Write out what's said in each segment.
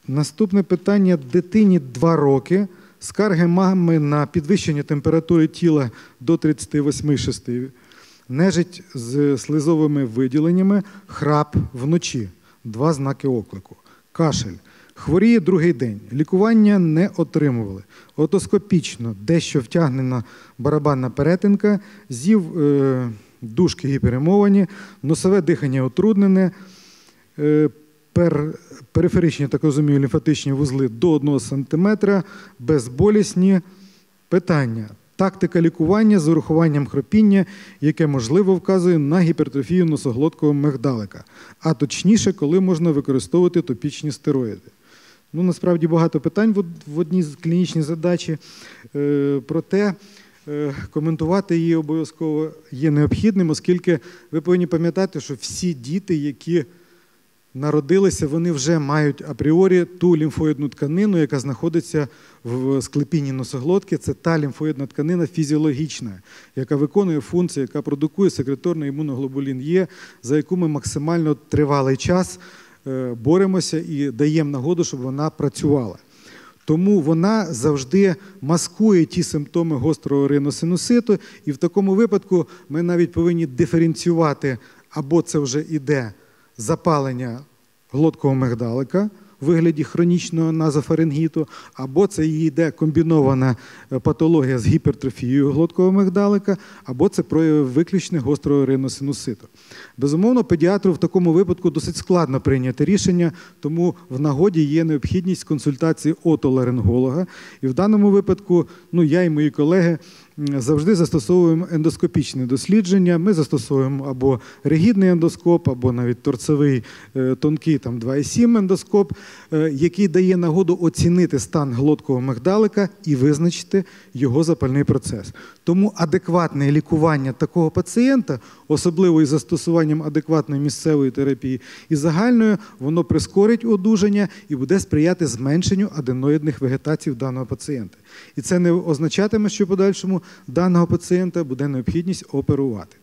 Наступне питання. Дитині 2 роки. Скарги мами на підвищення температури тіла до 38,6, нежить з слизовими виділеннями, храп вночі. 2 знаки оклику. Кашель. Хворіє 2-й день. Лікування не отримували. Отоскопічно дещо втягнена барабанна перетинка, зів дужки гіперемовані, носове дихання утруднене, периферичні, так розумію, лімфатичні вузли до 1 см, безболісні. Питання. Тактика лікування з урахуванням хропіння, яке, можливо, вказує на гіпертрофію носоглоткового мигдалика. А точніше, коли можна використовувати топічні стероїди. Ну, насправді, багато питань в одній з клінічній задачі. Проте коментувати її обов'язково є необхідним, оскільки ви повинні пам'ятати, що всі діти, які народилися, вони вже мають апріорі ту лімфоїдну тканину, яка знаходиться в склепінні носоглотки. Це та лімфоїдна тканина фізіологічна, яка виконує функцію, яка продукує секреторний імуноглобулін Е, за яку ми максимально тривалий час боремося і даємо нагоду, щоб вона працювала. Тому вона завжди маскує ті симптоми гострого риносинуситу, і в такому випадку ми навіть повинні диференціювати, або це вже іде запалення глоткового мигдалика у вигляді хронічного назофарингіту, або це йде комбінована патологія з гіпертрофією глоткового мигдалика, або це прояви виключно гострого риносинуситу. Безумовно, педіатру в такому випадку досить складно прийняти рішення, тому в нагоді є необхідність консультації отоларинголога. І в даному випадку я і мої колеги завжди застосовуємо ендоскопічне дослідження. Ми застосовуємо або ригідний ендоскоп, або навіть торцевий тонкий 2,7 ендоскоп, який дає нагоду оцінити стан глоткового мигдалика і визначити його запальний процес. Тому адекватне лікування такого пацієнта, особливо із застосуванням адекватної місцевої терапії і загальної, воно прискорить одужання і буде сприяти зменшенню аденоїдних вегетацій в даного пацієнта. І це не означатиме, що в подальшому даного пацієнта буде необхідність оперувати.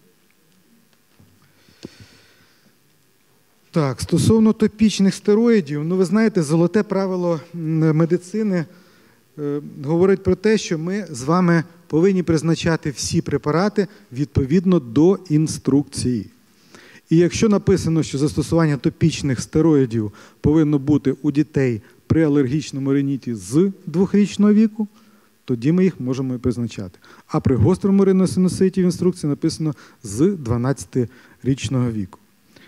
Так, стосовно топічних стероїдів, ви знаєте, золоте правило медицини говорить про те, що ми з вами повинні призначати всі препарати відповідно до інструкції. І якщо написано, що застосування топічних стероїдів повинно бути у дітей при алергічному риніті з 2-річного віку, тоді ми їх можемо і призначати. А при гострому риносинуситі в інструкції написано з 12-річного віку.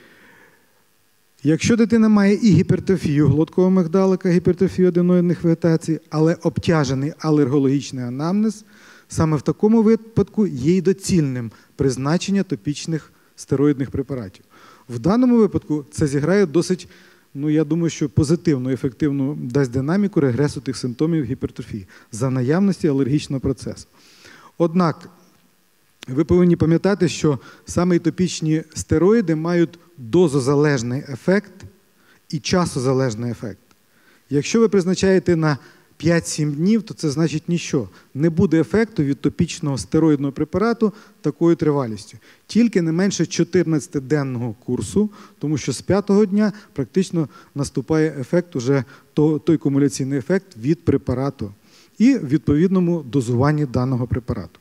Якщо дитина має і гіпертрофію глоткового мигдалика, гіпертрофію аденоїдних вегетацій, але обтяжений алергологічний анамнез, саме в такому випадку є й доцільним призначення топічних стероїдних препаратів. В даному випадку це зіграє досить, я думаю, що позитивну, ефективну дасть динаміку регресу тих симптомів гіпертрофії за наявності алергічного процесу. Однак, ви повинні пам'ятати, що саме топічні стероїди мають дозозалежний ефект і часозалежний ефект. Якщо ви призначаєте на 5-7 днів, то це значить ніщо. Не буде ефекту від топічного стероїдного препарату такою тривалістю. Тільки не менше 14-денного курсу, тому що з 5-го дня практично наступає ефект, уже той кумуляційний ефект від препарату і відповідному дозуванні даного препарату.